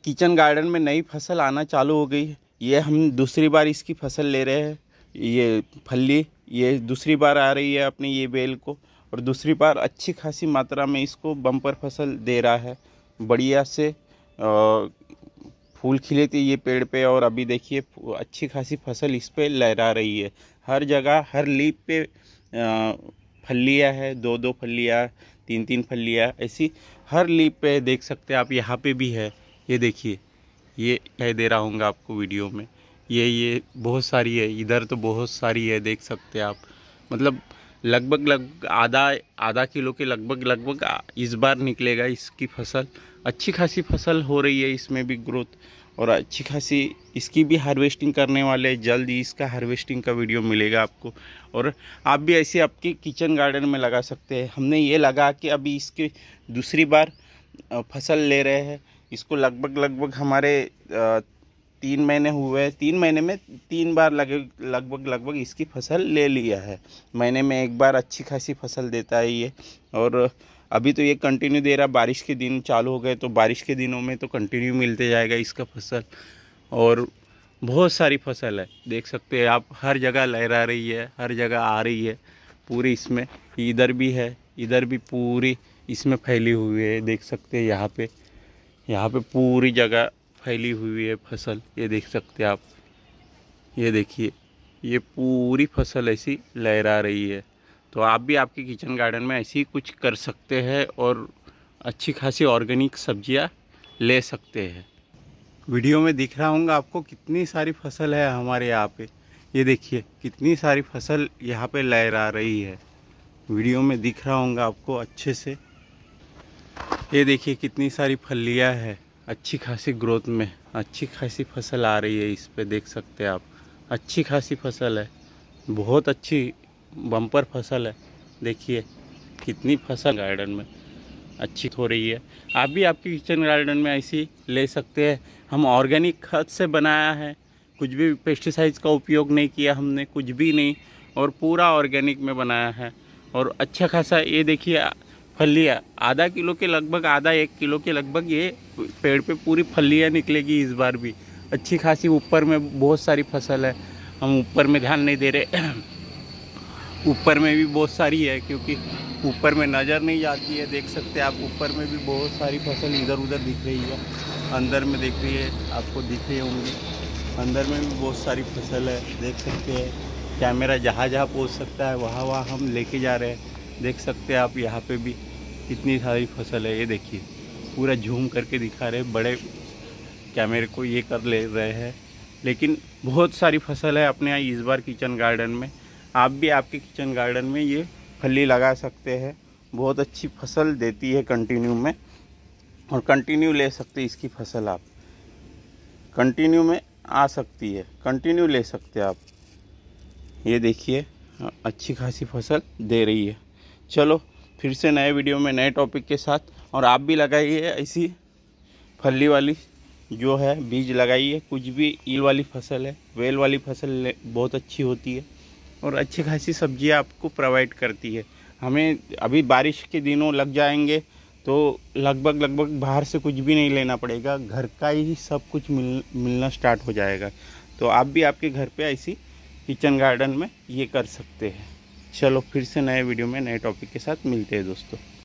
Kitchen garden में नई फसल आना चालू हो गई है। ये हम दूसरी बार इसकी फसल ले रहे हैं। ये फली ये दूसरी बार आ रही है अपनी ये बेल को, और दूसरी बार अच्छी खासी मात्रा में इसको बम्पर फसल दे रहा है। बढ़िया से फूल खिले थे ये पेड़ पे, और अभी देखिए अच्छी खासी फसल इस पे लहरा रही है। हर जगह हर लीफ पे फलियाँ है, 2-2 फलियाँ, 3-3 फलियाँ, ऐसी हर लीफ पे देख सकते हैं आप। यहाँ पे भी है, ये देखिए, ये दिखाई दे रहा होगा आपको वीडियो में। ये बहुत सारी है, इधर तो बहुत सारी है, देख सकते हैं आप। मतलब लगभग आधा किलो के लगभग इस बार निकलेगा इसकी फसल। अच्छी खासी फसल हो रही है इसमें भी ग्रोथ, और अच्छी खासी इसकी भी हार्वेस्टिंग करने वाले। जल्द ही इसका हार्वेस्टिंग का वीडियो मिलेगा आपको, और आप भी ऐसे आपके किचन गार्डन में लगा सकते हैं। हमने ये लगा कि अभी इसकी दूसरी बार फसल ले रहे हैं। इसको लगभग हमारे 3 महीने हुए। 3 महीने में 3 बार लगभग इसकी फसल ले लिया है। महीने में 1 बार अच्छी खासी फसल देता है ये, और अभी तो ये कंटिन्यू दे रहा। बारिश के दिन चालू हो गए तो बारिश के दिनों में तो कंटिन्यू मिलते जाएगा इसका फसल। और बहुत सारी फसल है, देख सकते हैं आप। हर जगह लहरा रही है, हर जगह आ रही है पूरी इसमें। इधर भी है, इधर भी पूरी इसमें फैली हुई है, देख सकते हैं। यहाँ पे पूरी जगह फैली हुई है फसल, ये देख सकते हैं आप। ये देखिए, ये पूरी फसल ऐसी लहरा रही है। तो आप भी आपके किचन गार्डन में ऐसी कुछ कर सकते हैं, और अच्छी खासी ऑर्गेनिक सब्जियां ले सकते हैं। वीडियो में दिख रहा होगा आपको कितनी सारी फसल है हमारे यहाँ पे। ये देखिए कितनी सारी फसल यहाँ पे लहरा रही है, वीडियो में दिख रहा होगा आपको अच्छे से। ये देखिए कितनी सारी फलियाँ है, अच्छी खासी ग्रोथ में अच्छी खासी फसल आ रही है इस पे, देख सकते हैं आप। अच्छी खासी फसल है, बहुत अच्छी बम्पर फसल है। देखिए कितनी फसल गार्डन में अच्छी हो रही है। आप भी आपके किचन गार्डन में ऐसी ले सकते हैं। हम ऑर्गेनिक खाद से बनाया है, कुछ भी पेस्टिसाइड्स का उपयोग नहीं किया हमने, कुछ भी नहीं, और पूरा ऑर्गेनिक में बनाया है। और अच्छा खासा ये देखिए फलियाँ, आधा किलो के लगभग, आधा 1 किलो के लगभग ये पेड़ पे पूरी फलियाँ निकलेगी इस बार भी। अच्छी खासी ऊपर में बहुत सारी फसल है, हम ऊपर में ध्यान नहीं दे रहे। ऊपर में भी बहुत सारी है, क्योंकि ऊपर में नज़र नहीं जाती है। देख सकते हैं आप, ऊपर में भी बहुत सारी फसल इधर उधर दिख रही है। अंदर में दिख रही है, आपको दिख रही होंगी। अंदर में भी बहुत सारी फसल है, देख सकते हैं। कैमरा जहाँ पहुँच सकता है वहाँ हम लेके जा रहे हैं। देख सकते हैं आप, यहाँ पे भी कितनी सारी फसल है। ये देखिए पूरा झूम करके दिखा रहे, बड़े कैमरे को ये कर ले रहे हैं, लेकिन बहुत सारी फसल है अपने यहाँ इस बार किचन गार्डन में। आप भी आपके किचन गार्डन में ये फली लगा सकते हैं, बहुत अच्छी फसल देती है कंटिन्यू में, और कंटिन्यू ले सकते हैं इसकी फसल। आप कंटिन्यू में आ सकती है, कंटिन्यू ले सकते हैं आप। ये देखिए अच्छी खासी फसल दे रही है। चलो फिर से नए वीडियो में नए टॉपिक के साथ, और आप भी लगाइए ऐसी फली वाली जो है, बीज लगाइए। कुछ भी ईल वाली फसल है, वेल वाली फसल बहुत अच्छी होती है, और अच्छी खासी सब्जियां आपको प्रोवाइड करती है। हमें अभी बारिश के दिनों लग जाएंगे तो लगभग बाहर से कुछ भी नहीं लेना पड़ेगा, घर का ही सब कुछ मिलना स्टार्ट हो जाएगा। तो आप भी आपके घर पे ऐसी किचन गार्डन में ये कर सकते हैं। चलो फिर से नए वीडियो में नए टॉपिक के साथ मिलते हैं दोस्तों।